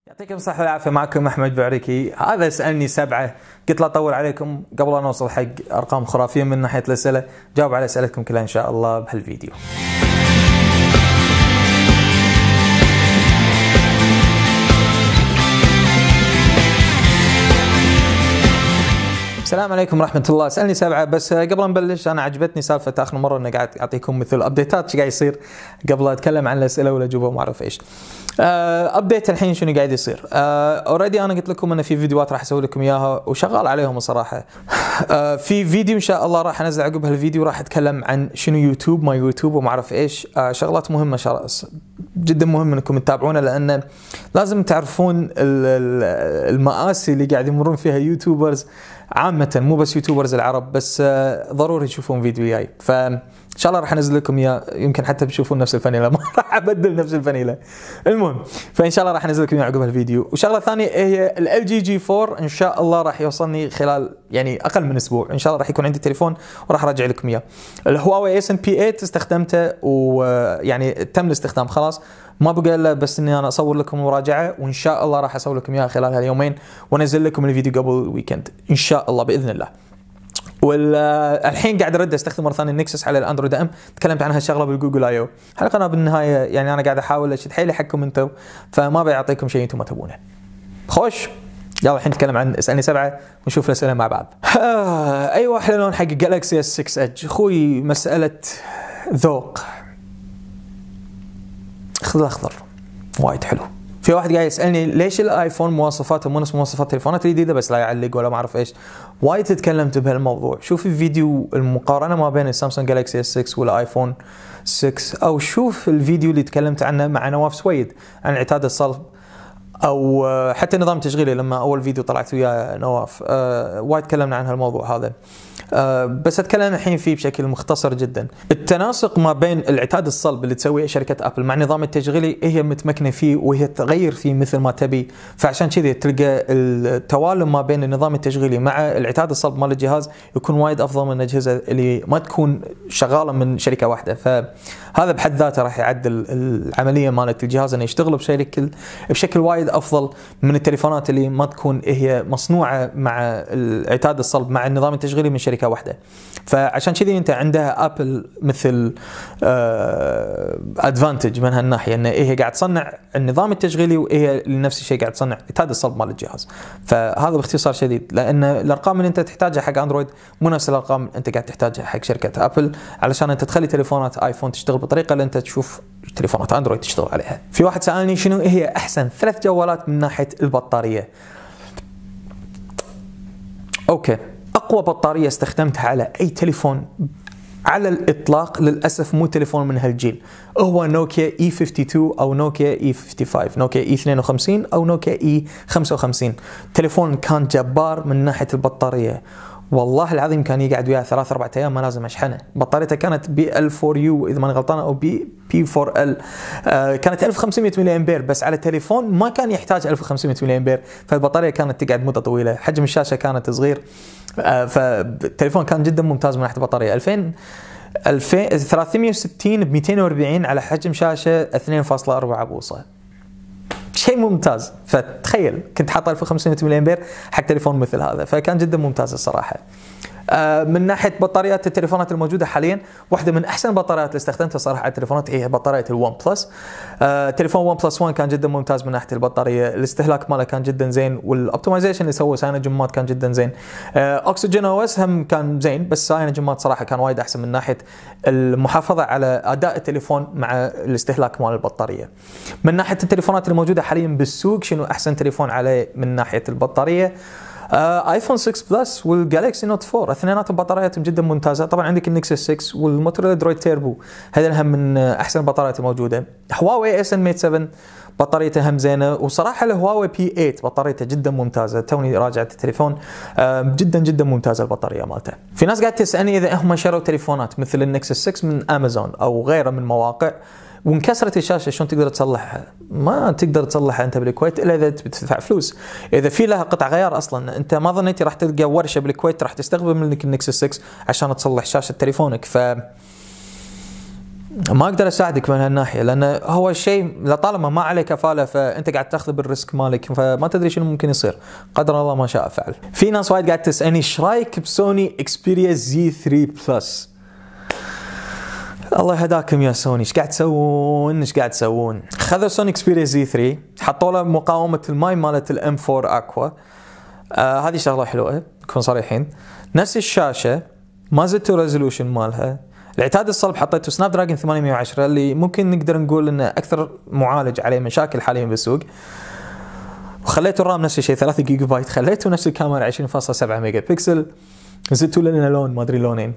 يعطيكم الصحة والعافية. معكم أحمد بعريكي. هذا اسألني سبعة، قلت لا أطول عليكم قبل أن أوصل حق أرقام خرافية من ناحية الأسئلة. جاوب على أسئلتكم كلها إن شاء الله بهالفيديو. السلام عليكم ورحمة الله. اسألني سبعة، بس قبل ما نبلش أنا عجبتني سالفة آخر مرة إني قاعد أعطيكم مثل أبديتات شو قاعد يصير قبل أتكلم عن الأسئلة والأجوبة وما أعرف إيش. أبديت الحين شنو قاعد يصير. أوريدي أنا قلت لكم إن في فيديوهات راح أسوي لكم إياها وشغال عليهم الصراحة. في فيديو إن شاء الله راح أنزل عقب هالفيديو راح أتكلم عن شنو يوتيوب ما يوتيوب وما أعرف إيش. شغلات مهمة جدا مهم إنكم تتابعونه، لأن لازم تعرفون المآسي اللي قاعد يمرون فيها يوتيوبرز عامة، مو بس يوتيوبرز العرب بس. ضروري تشوفون فيديو جاي، فإن شاء الله راح انزل لكم اياه. يمكن حتى بتشوفون نفس الفانيلة، ما راح ابدل نفس الفانيلة. المهم، فان شاء الله راح انزل لكم اياه عقب الفيديو. وشغله ثانيه هي ال جي جي 4 ان شاء الله راح يوصلني خلال اقل من اسبوع. ان شاء الله راح يكون عندي تليفون وراح ارجع لكم اياه. الهواوي اس ان بي 8 استخدمته تم الاستخدام خلاص، ما بقى الا بس اني انا اصور لكم مراجعه، وان شاء الله راح اسوي لكم اياها خلال هاليومين وانزل لكم الفيديو قبل الويكند ان شاء الله باذن الله. والحين قاعد ارد استخدم مره ثانيه النكسس على الاندرويد ام. تكلمت عن هالشغله بالجوجل اي او. القناه بالنهايه انا قاعد احاول اشد حيلي حقكم انتم، فما بيعطيكم شيء انتم ما تبونه. خوش، يلا الحين نتكلم عن اسالني سبعه ونشوف الاسئله مع بعض. ايوه احلى لون حق جالكسي اس 6 ايدج اخوي. مساله ذوق. خذ الاخضر وايد حلو. في واحد قاعد يسالني ليش الايفون مواصفاته مو نفس مواصفات التليفونات الجديده بس لا يعلق ولا ما اعرف ايش. وايد تكلمت بهالموضوع. شوف الفيديو المقارنه ما بين السامسونج جالكسي اس 6 والايفون 6، او شوف الفيديو اللي تكلمت عنه مع نواف سويد عن عتاد الصلب، او حتى نظام تشغيلي لما اول فيديو طلعت ويا نواف. وايد تكلمنا عن هالموضوع هذا. بس اتكلم الحين فيه بشكل مختصر جدا. التناسق ما بين العتاد الصلب اللي تسويه شركه ابل مع النظام التشغيلي هي متمكنه فيه وهي تغير فيه مثل ما تبي، فعشان كذي تلقى التوالم ما بين النظام التشغيلي مع العتاد الصلب مال الجهاز يكون وايد افضل من الاجهزه اللي ما تكون شغاله من شركه واحده. فهذا بحد ذاته راح يعدل العمليه مالت الجهاز انه يشتغل بشكل وايد افضل من التليفونات اللي ما تكون هي مصنوعه مع العتاد الصلب مع النظام التشغيلي من شركه واحده. فعشان كذي انت عندها ابل مثل ادفانتج من هالناحيه، ان هي قاعد تصنع النظام التشغيلي وهي نفس الشيء قاعد تصنع عتاد الصلب مال الجهاز. فهذا باختصار شديد، لان الارقام اللي انت تحتاجها حق اندرويد مو نفس الارقام اللي انت قاعد تحتاجها حق شركه ابل، علشان انت تخلي تليفونات ايفون تشتغل بالطريقه اللي انت تشوف تليفونات اندرويد تشتغل عليها. في واحد سالني شنو هي احسن 3 جوالات من ناحيه البطاريه. اوكي، اقوى بطاريه استخدمتها على اي تليفون على الاطلاق للاسف مو تليفون من هالجيل، هو نوكيا اي 52 او نوكيا اي 55، نوكيا اي 52 او نوكيا اي 55. تليفون كان جبار من ناحيه البطاريه، والله العظيم كان يقعد وياه 3-4 ايام ما لازم اشحنه. بطاريته كانت بي ال 4 يو اذا ماني غلطان او بي 4 ال. كانت 1500 ملي امبير، بس على التليفون ما كان يحتاج 1500 ملي امبير، فالبطاريه كانت تقعد مده طويله. حجم الشاشه كانت صغير، فالتليفون كان جدا ممتاز من ناحيه البطاريه. 360 ب 240 على حجم شاشه 2.4 بوصه، شيء ممتاز. فتخيل كنت حاط 1500 ملي امبير حق تليفون مثل هذا، فكان جدا ممتاز الصراحه. من ناحيه بطاريات التليفونات الموجوده حاليا، واحده من احسن البطاريات اللي استخدمتها صراحه على التليفونات هي بطاريه الون بلس. تليفون ون بلس 1 كان جدا ممتاز من ناحيه البطاريه، الاستهلاك ماله كان جدا زين، والاوبتمايزيشن اللي سووه ساينوجيمات كان جدا زين. اوكسجين او اس هم كان زين، بس ساينوجيمات صراحه كان وايد احسن من ناحيه المحافظه على اداء التليفون مع الاستهلاك مال البطاريه. من ناحيه التليفونات الموجوده حاليا بالسوق، شنو احسن تليفون عليه من ناحيه البطاريه؟ ايفون 6 بلس والجالكسي نوت 4، اثنيناتهم بطارياتهم جدا ممتازه. طبعا عندك النكسس 6 والموتوريلا درويد تيربو، هذول هم من احسن البطاريات الموجوده. هواوي اس ان ميت 7 بطاريته هم زينه، وصراحه الهواوي بي 8 بطاريته جدا ممتازه. توني راجعت التليفون، جدا جدا ممتازه البطاريه مالته. في ناس قاعده تسالني اذا هم شروا تليفونات مثل النكسس 6 من امازون او غيره من مواقع وانكسرت الشاشه شلون تقدر تصلحها؟ ما تقدر تصلحها انت بالكويت الا اذا بتدفع فلوس. اذا في لها قطع غيار اصلا انت ما ظنيتي راح تلقى ورشه بالكويت راح تستقبل منك النكسس 6 عشان تصلح شاشه تليفونك. ف ما اقدر اساعدك من هالناحيه، لان هو الشيء لطالما ما عليه كفاله فانت قاعد تاخذ بالريسك مالك، فما تدري شنو ممكن يصير، قدر الله ما شاء فعل. في ناس وايد قاعد تسالني ايش رايك بسوني اكسبيريا زي 3 بلس؟ الله يهداكم يا سوني، ايش قاعد تسوون؟ ايش قاعد تسوون؟ خذوا سوني اكسبيريا زي 3 حطوا له مقاومه الماي مالت الام 4 اكوا، هذه شغله حلوه نكون صريحين. نفس الشاشه ما زدتوا ريزولوشن مالها، العتاد الصلب حطيته سناب دراجون 810 اللي ممكن نقدر نقول انه اكثر معالج عليه مشاكل حاليا بالسوق، وخليتوا الرام نفس الشيء 3 جيجا بايت، خليتوا نفس الكاميرا 20.7 ميجا بكسل، زدتوا لنا لون ما ادري لونين.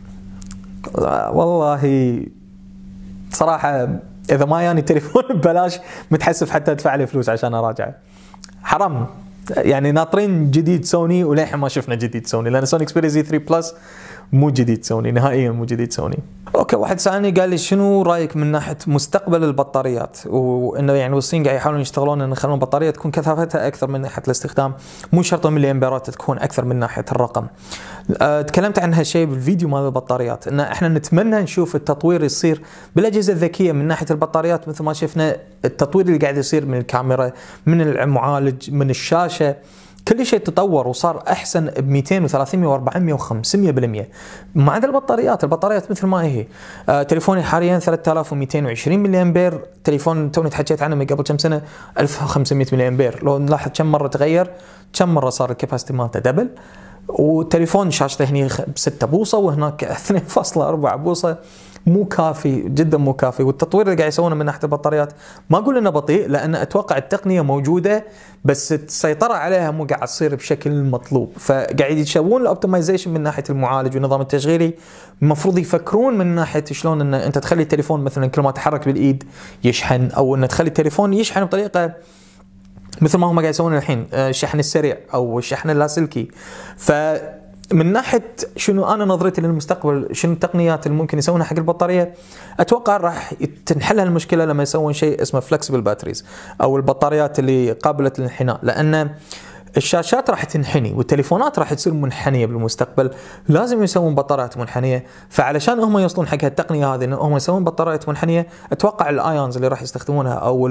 والله صراحه اذا ما يعني تليفون ببلاش متحسف حتى ادفع لي فلوس عشان اراجعه، حرام يعني. ناطرين جديد سوني وللحين ما شفنا جديد سوني، لان سوني اكسبيريا زي 3 بلس مو جديد سوني نهائيا، مو جديد سوني. اوكي، واحد سالني قال لي شنو رايك من ناحيه مستقبل البطاريات، وانه يعني الصين قاعد يحاولون يشتغلون ان يخلون البطاريه تكون كثافتها اكثر من ناحيه الاستخدام، مو شرط ملي امبيرات تكون اكثر من ناحيه الرقم. تكلمت عن هالشيء بالفيديو مال البطاريات، ان احنا نتمنى نشوف التطوير يصير بالاجهزه الذكيه من ناحيه البطاريات، مثل ما شفنا التطوير اللي قاعد يصير من الكاميرا، من المعالج، من الشاشه، كل شيء تطور وصار احسن ب 200 و300 و400 و500%. ما عدا البطاريات مثل ما هي. تليفوني حاليا 3220 ملي امبير، تليفون توني تحكيت عنه من قبل كم سنه 1500 ملي امبير، لو نلاحظ كم مره تغير، كم مره صار الكباسيتي مالته دبل، والتليفون شاشته هني 6 بوصه وهناك 2.4 بوصه، مو كافي، جدا مو كافي. والتطوير اللي قاعد يسوونه من ناحيه البطاريات ما اقول انه بطيء، لان اتوقع التقنيه موجوده بس السيطره عليها مو قاعد تصير بشكل مطلوب، فقاعد يسوون الاوبتمايزيشن من ناحيه المعالج والنظام التشغيلي. المفروض يفكرون من ناحيه شلون ان انت تخلي التليفون مثلا كل ما تحرك بالايد يشحن، او ان تخلي التليفون يشحن بطريقه مثل ما هم قاعد يسوون الحين، الشحن السريع او الشحن اللاسلكي. من ناحيه شنو انا نظرتي للمستقبل، شنو التقنيات اللي ممكن يسوونها حق البطاريه، اتوقع راح تنحل المشكله لما يسوون شيء اسمه فلكسبل باتريز، او البطاريات اللي قابله للانحناء، لان الشاشات راح تنحني والتليفونات راح تصير منحنيه بالمستقبل، لازم يسوون بطاريات منحنيه. فعلشان هم يوصلون حق التقنيه هذه ان هم يسوون بطاريات منحنيه، اتوقع الايونز اللي راح يستخدمونها او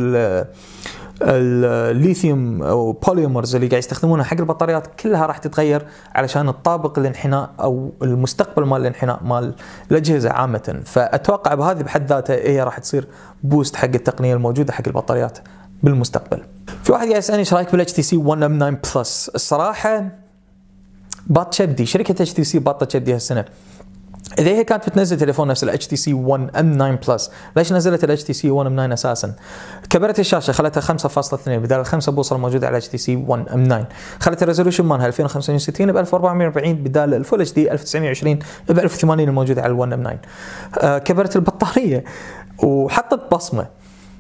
الليثيوم او بوليمرز اللي قاعد يستخدمونها حق البطاريات كلها راح تتغير علشان تطابق الانحناء او المستقبل مال الانحناء مال الاجهزه عامه. فاتوقع بهذه بحد ذاتها هي راح تصير بوست حق التقنيه الموجوده حق البطاريات بالمستقبل. في واحد قاعد يسالني ايش رايك بالاتش تي سي 1 ام 9 بلس؟ الصراحه باط شبدي، شركه اتش تي سي باطت شبدي هالسنه. اذا هي كانت بتنزل تليفون نفس الاتش تي سي 1 ام 9 بلس، ليش نزلت الاتش تي سي 1 ام 9 اساسا؟ كبرت الشاشه خلتها 5.2 بدال ال5 بوصه الموجوده على اتش تي سي 1 ام 9، خلت الريزولوشن مالها 2560 ب 1440 بدال الفول اتش دي 1920 ب 1080 الموجوده على ال 1 ام 9. كبرت البطاريه وحطت بصمه،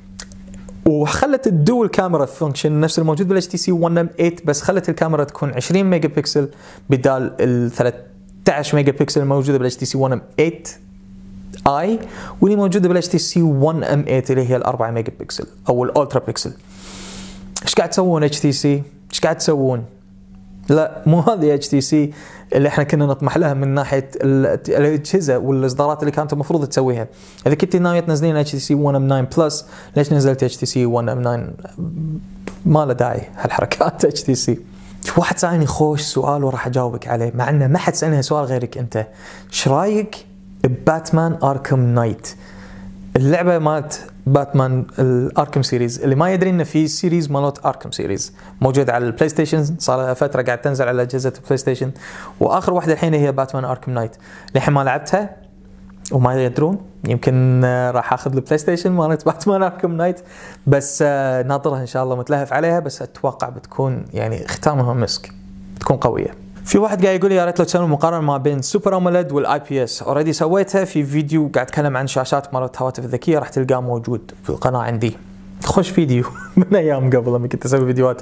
وخلت الدول كاميرا فانكشن نفس الموجود بالاتش تي سي 1 ام 8، بس خلت الكاميرا تكون 20 ميجا بكسل بدال ال 13 ميجا بكسل الموجوده بالاتش تي سي 1 ام 8 اي، واللي موجوده بالاتش تي سي 1 ام 8 اللي هي ال 4 ميجا بكسل او الالترا بكسل. ايش قاعد تسوون اتش تي سي؟ ايش قاعد تسوون؟ لا، مو هذه اتش تي سي اللي احنا كنا نطمح لها من ناحيه الاجهزه والاصدارات اللي كانت المفروض تسويها. اذا كنت ناويه تنزلين اتش تي سي 1 ام 9 بلس، ليش نزلت اتش تي سي 1 ام 9؟ ما له داعي هالحركات اتش تي سي. واحد سالني خوش سؤال وراح اجاوبك عليه، مع انه ما حد سالني سؤال غيرك انت. ايش رايك بباتمان اركم نايت؟ اللعبه مالت باتمان الاركم سيريز، اللي ما يدري انه في سيريز مالت اركم سيريز موجود على البلاي ستيشن، صار لها فتره قاعد تنزل على اجهزه البلاي ستيشن، واخر واحده الحين هي باتمان اركم نايت. للحين ما لعبتها وما يدرون، يمكن راح اخذ البلاي ستيشن مالت باتمان اركم نايت، بس ناطرها ان شاء الله، متلهف عليها، بس اتوقع بتكون يعني ختامها مسك، بتكون قويه. في واحد قاعد يقول لي يا ريت لو تسوون مقارنه ما بين سوبر اموليد والاي بي اس. اوريدي سويتها في فيديو قاعد اتكلم عن شاشات مالت هواتف الذكيه، راح تلقاه موجود في القناه عندي. خوش فيديو من ايام قبل لما كنت اسوي فيديوهات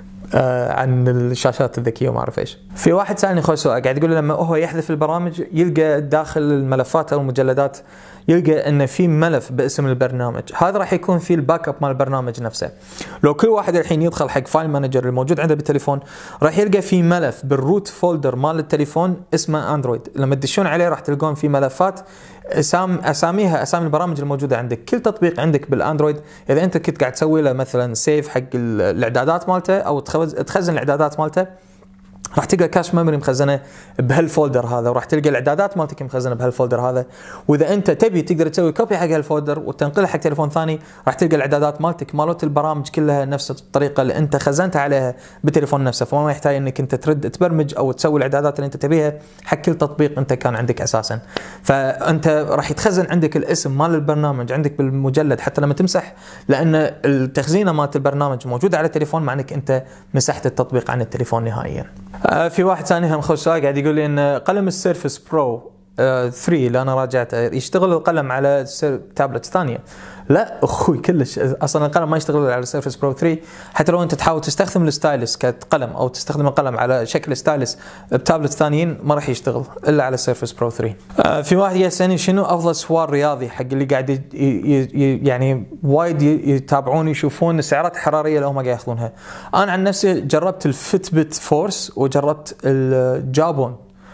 عن الشاشات الذكيه وما اعرف ايش. في واحد سالني خوش سؤال، قاعد يقول لما هو يحذف البرامج يلقى داخل الملفات او المجلدات يلقى ان في ملف باسم البرنامج، هذا راح يكون فيه الباك اب مال البرنامج نفسه. لو كل واحد الحين يدخل حق فايل مانجر الموجود عنده بالتليفون راح يلقى في ملف بالروت فولدر مال التليفون اسمه اندرويد، لما تدشون عليه راح تلقون في ملفات اساميها اسامي البرامج الموجوده عندك. كل تطبيق عندك بالاندرويد اذا انت كنت قاعد تسوي له مثلا سيف حق الاعدادات مالته او تخزن الاعدادات مالته، راح تلقى كاش ميموري مخزنه بهالفولدر هذا، وراح تلقى الاعدادات مالتك مخزنه بهالفولدر هذا. واذا انت تبي تقدر تسوي كوبي حق هالفولدر وتنقله حق تليفون ثاني، راح تلقى الاعدادات مالتك مالت البرامج كلها نفس الطريقه اللي انت خزنتها عليها بالتليفون نفسه، فما يحتاج انك انت ترد تبرمج او تسوي الاعدادات اللي انت تبيها حق كل تطبيق انت كان عندك اساسا. فانت راح يتخزن عندك الاسم مال البرنامج عندك بالمجلد حتى لما تمسح، لان التخزينه مالت البرنامج موجوده على التليفون مع انك انت مسحت التطبيق عن التليفون نهائيا. في واحد ثاني هم خوش سؤال قاعد يقول لي ان قلم السيرفس برو 3 اللي انا راجعته يشتغل القلم على تابلت ثانيه. لا اخوي كلش، اصلا القلم ما يشتغل على السيرفس برو 3، حتى لو انت تحاول تستخدم الستايلس كقلم او تستخدم القلم على شكل ستايلس بتابلت ثانيين ما راح يشتغل الا على السيرفس برو 3. في واحد يسالني شنو افضل سوار رياضي حق اللي قاعد يعني وايد يتابعون يشوفون السعرات الحراريه اللي هم قاعد ياخذونها. انا عن نفسي جربت الفيتبت فورس وجربت الجابون.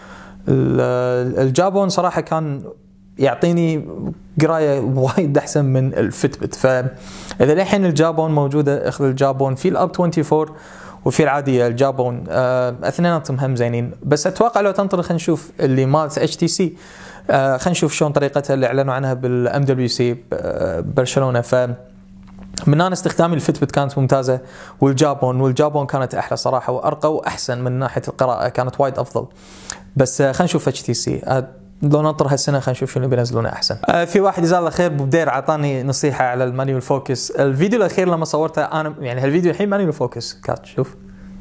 الجابون صراحه كان يعطيني قرايه وايد احسن من الفيتبت، فاذا للحين الجابون موجوده اخذ الجابون. في الاب 24 وفي العاديه الجابون، اثنيناتهم هم زينين، بس اتوقع لو تنطر خلينا نشوف اللي مالت اتش تي سي، خلينا نشوف شلون طريقتها اللي اعلنوا عنها بالام دبليو سي برشلونه. ف من انا استخدامي الفيتبت كانت ممتازه، والجابون كانت احلى صراحه وارقى واحسن من ناحيه القراءه، كانت وايد افضل. بس خلينا نشوف اتش تي سي لو ننطر هالسنه خلينا نشوف شنو بينزلونه احسن. في واحد جزاه الله خير ابو بدير اعطاني نصيحه على المانيوال فوكس. الفيديو الاخير لما صورته انا يعني هالفيديو الحين مانيوال فوكس كات، شوف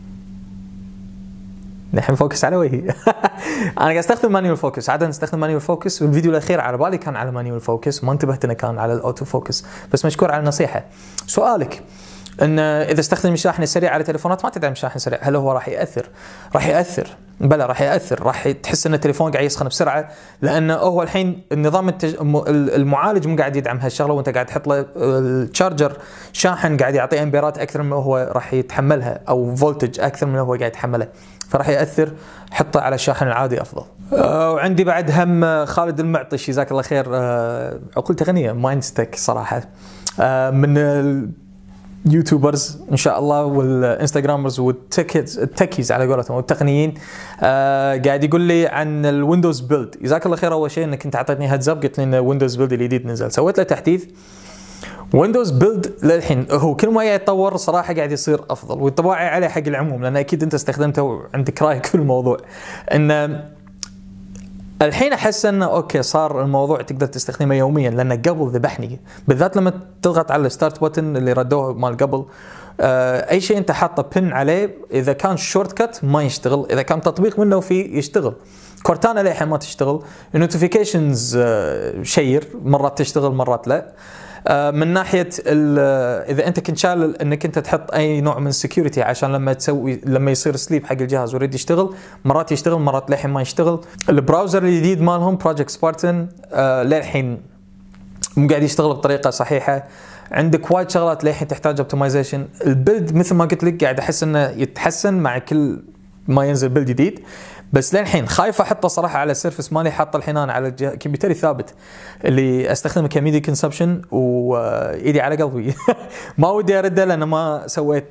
الحين فوكس على وجهي. انا قاعد استخدم مانيوال فوكس، عاده استخدم مانيوال فوكس، والفيديو الاخير على بالي كان على مانيوال فوكس، ما انتبهت انه كان على الاوتو فوكس، بس مشكور على النصيحه. سؤالك ان اذا استخدم الشاحن السريع على تليفونات ما تدعم الشاحن السريع، هل هو راح ياثر؟ راح ياثر، بلى راح ياثر، راح تحس ان التليفون قاعد يسخن بسرعه، لانه هو الحين النظام المعالج مو قاعد يدعم هالشغله، وانت قاعد تحط له الشارجر شاحن قاعد يعطي امبيرات اكثر من هو راح يتحملها، او فولتج اكثر من هو قاعد يتحمله، فراح ياثر. حطه على الشاحن العادي افضل. وعندي بعد هم خالد المعطش جزاك الله خير، عقلته غنيه مايند ستيك صراحه، من يوتيوبرز ان شاء الله والانستغرامرز والتكيز على قولتهم والتقنيين. قاعد يقول لي عن الويندوز بيلد. جزاك الله خير اول شيء انك انت اعطيتني هيدز اب، قلت لي ان ويندوز بيلد الجديد نزل، سويت له تحديث. ويندوز بيلد للحين هو كل ما قاعد يتطور صراحه قاعد يصير افضل، والطباعي عليه حق العموم لان اكيد انت استخدمته وعندك رايك في الموضوع. ان الحين احس انه اوكي صار الموضوع تقدر تستخدمه يوميا، لانه قبل ذبحني بالذات لما تضغط على الستارت بوتن اللي ردوه مال قبل. اي شيء انت حاطه بن عليه اذا كان شورت كت ما يشتغل، اذا كان تطبيق منه فيه يشتغل. كورتانا للحين ما تشتغل، النوتيفيكيشنز شير مرات تشتغل مرات لا. من ناحيه اذا انت كنت شايل انك انت تحط اي نوع من السكيورتي عشان لما يصير سليب حق الجهاز ويريد يشتغل، مرات يشتغل مرات للحين ما يشتغل. البراوزر الجديد مالهم بروجكت سبارتن للحين مو قاعد يشتغل بطريقه صحيحه. عندك وايد شغلات للحين تحتاج اوبتمايزيشن. البيلد مثل ما قلت لك قاعد احس انه يتحسن مع كل ما ينزل بيلد جديد، بس للحين خايف احطه صراحه على السيرفس مالي. حاطه الحين انا على كمبيوتري ثابت اللي استخدمه كميديا كونسبشن وايدي على قلبي. ما ودي ارده لان ما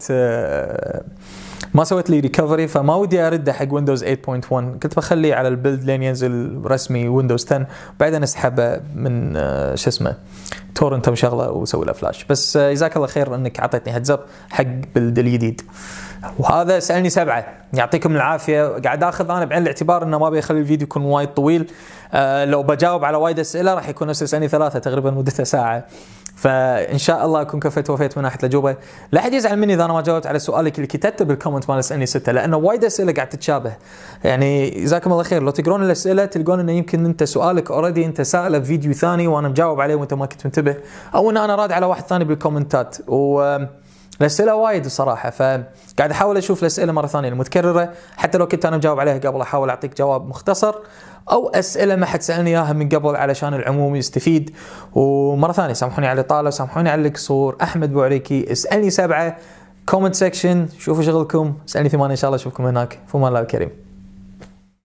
سويت لي ريكفري، فما ودي ارده حق ويندوز 8.1. كنت بخليه على البيلد لين ينزل رسمي ويندوز 10، بعدين اسحبه من شو اسمه تورنت وشغله وسوي له فلاش. بس جزاك الله خير انك اعطيتني هيدز اب حق بيلد الجديد. وهذا سألني 7 يعطيكم العافية. قاعد اخذ انا بعين الاعتبار انه ما بيخلي الفيديو يكون وايد طويل. لو بجاوب على وايد اسئله راح يكون نفس سألني 3 تقريبا مدتها ساعه، فان شاء الله اكون كفيت وفيت من ناحيه الاجوبه. لا احد يزعل مني اذا انا ما جاوبت على سؤالك اللي كتبته بالكومنت مال اسالني 6، لانه وايد اسئله قاعد تتشابه. يعني جزاكم الله خير لو تقرون الاسئله تلقون انه يمكن انت سؤالك اوريدي انت ساله بفيديو ثاني وانا مجاوب عليه وانت ما كنت منتبه، او ان انا راد على واحد ثاني بالكومنتات. الاسئله وايد الصراحه، فقاعد احاول اشوف الاسئله مره ثانيه المتكرره، حتى لو كنت انا مجاوب عليها قبل احاول اعطيك جواب مختصر او اسئله ما حد سالني اياها من قبل علشان العموم يستفيد. ومره ثانيه سامحوني على الاطاله، سامحوني على القصور. احمد بوعريكي، اسالني 7، كومنت سيكشن، شوفوا شغلكم، اسالني 8، ان شاء الله اشوفكم هناك. فما الله الكريم.